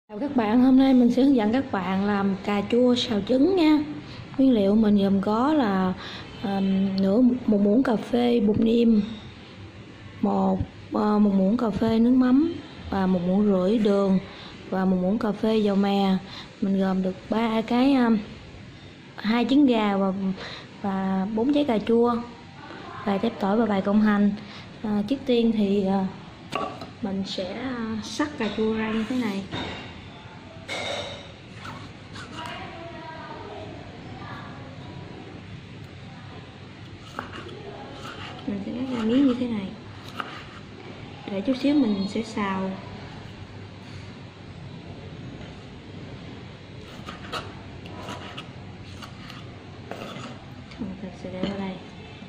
Chào các bạn, hôm nay mình sẽ hướng dẫn các bạn làm cà chua xào trứng nha. Nguyên liệu mình gồm có là một muỗng cà phê bột nêm, một muỗng cà phê nước mắm và 1,5 muỗng đường và 1 muỗng cà phê dầu mè. Mình gồm được 2 trứng gà và 4 trái cà chua, vài tép tỏi và vài cọng hành. Trước tiên thì mình sẽ xắt cà chua ra như thế này. Mình sẽ cắt ra miếng như thế này. Để chút xíu mình sẽ xào. Mình sẽ để vào đây.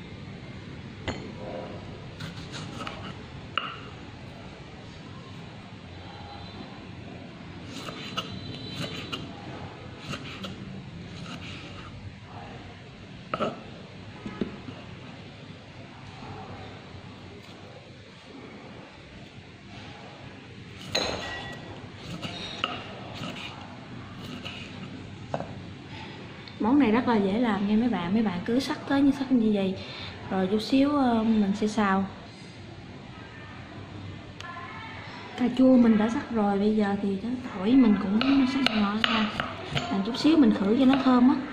Món này rất là dễ làm nha mấy bạn cứ xắt tới như vậy rồi chút xíu mình sẽ xào. Cà chua mình đã xắt rồi, bây giờ thì cái tỏi mình cũng xắt nhỏ ra, làm chút xíu mình khử cho nó thơm á.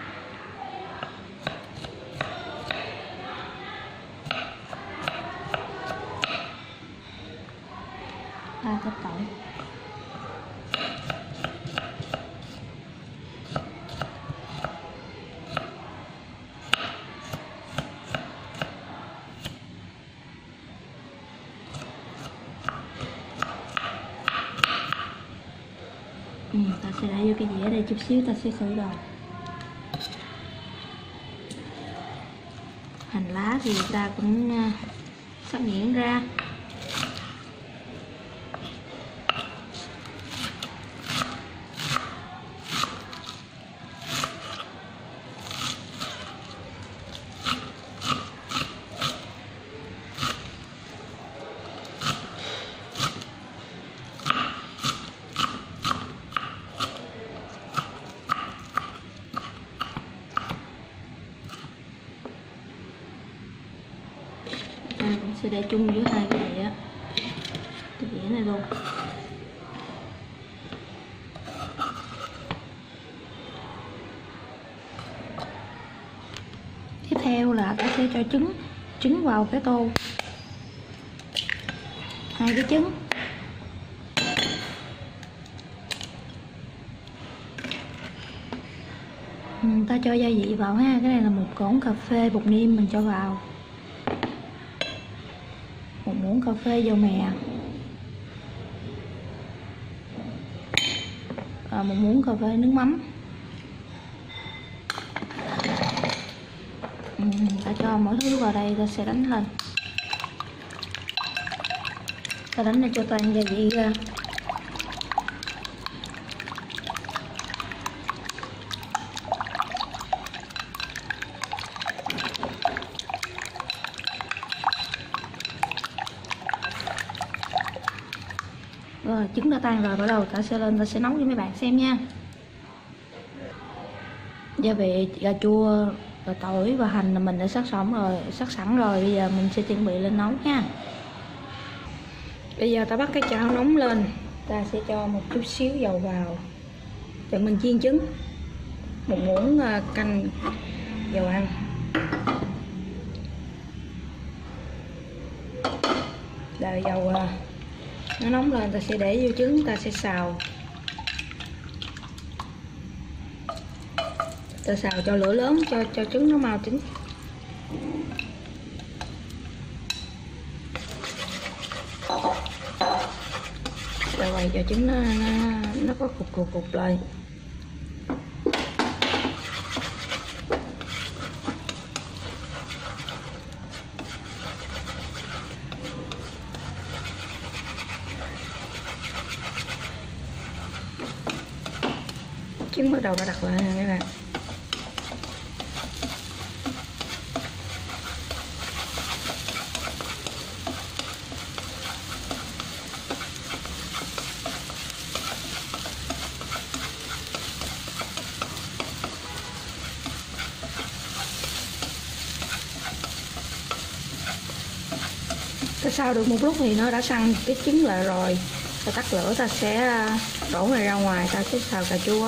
Tép tỏi. Ta sẽ để vô cái dĩa đây, chút xíu ta sẽ khử rồi. Hành lá thì ta cũng xắt nhuyễn ra. Cũng sẽ để chung giữa hai cái dĩa, cái dĩa này luôn. Tiếp theo là ta sẽ cho trứng vào cái tô, 2 cái trứng. Ta cho gia vị vào ha, cái này là 1 cồn cà phê bột nêm mình cho vào, 1 muỗng cà phê dầu mè, 1 muỗng cà phê nước mắm. Ta cho mọi thứ vào đây, ta sẽ đánh lên, ta đánh để cho toàn gia vị ra. Rồi trứng đã tan rồi, bắt đầu ta sẽ lên, ta sẽ nấu cho mấy bạn xem nha. Gia vị cà chua và tỏi và hành là mình đã sắc sẵn rồi, bây giờ mình sẽ chuẩn bị lên nấu nha. Bây giờ ta bắt cái chảo nóng lên, ta sẽ cho một chút xíu dầu vào để mình chiên trứng, 1 muỗng canh dầu ăn. Đợi dầu nó nóng lên, ta sẽ để vô trứng, ta sẽ xào. Ta xào cho lửa lớn cho trứng nó mau chín. Rồi cho trứng nó có cục lại. Trứng bắt đầu đã đặt lại nè các bạn. Sau được một lúc thì nó đã săn cái trứng lại rồi. Ta tắt lửa, ta sẽ đổ này ra ngoài, ta sẽ xào cà chua.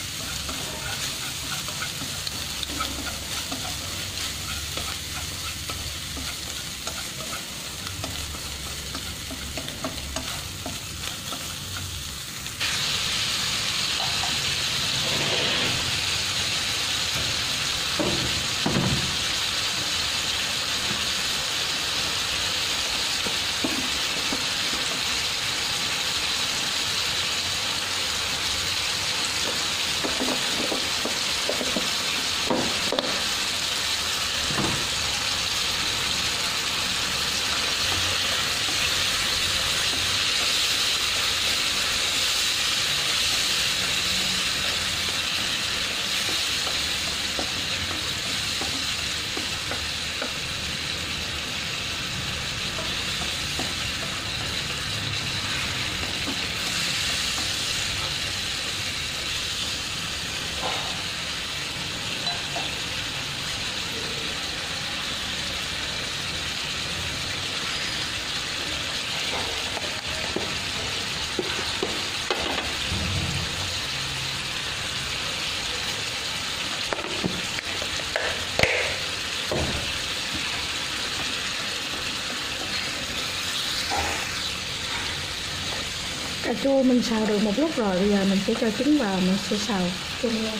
Cà chua mình xào được một lúc rồi, bây giờ mình sẽ cho trứng vào, mình sẽ xào chung luôn.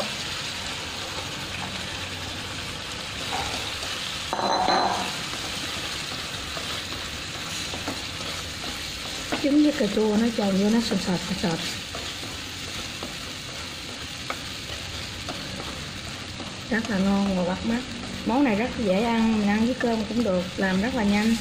Trứng với cà chua nó trộn vô nó sệt sệt. Rất là ngon và bắt mắt. Món này rất dễ ăn, mình ăn với cơm cũng được, làm rất là nhanh.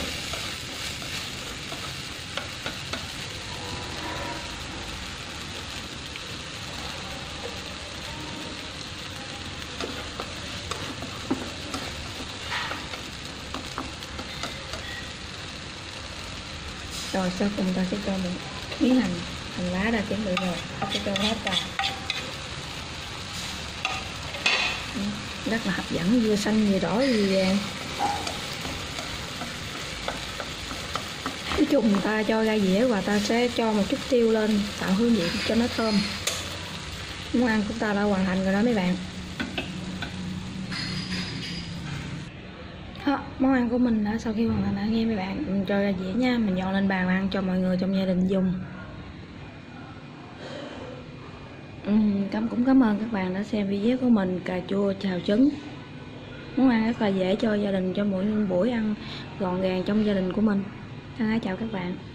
Rồi sau cùng ta sẽ cho một miếng hành lá đã chuẩn bị rồi, ta sẽ cho hết vào. Rất là hấp dẫn, vừa xanh vừa đỏ vừa vàng. Cuối cùng ta cho ra dĩa và ta sẽ cho một chút tiêu lên tạo hương vị cho nó thơm. Món ăn của ta đã hoàn thành rồi đó mấy bạn. Đó, món ăn của mình đã sau khi hoàn thành đã nghe mấy bạn. Mình cho ra dĩa nha, mình dọn lên bàn ăn cho mọi người trong gia đình dùng. Cũng cảm ơn các bạn đã xem video của mình cà chua xào trứng. Món ăn rất là dễ cho gia đình, cho mỗi buổi ăn gọn gàng trong gia đình của mình. Thân ái chào các bạn.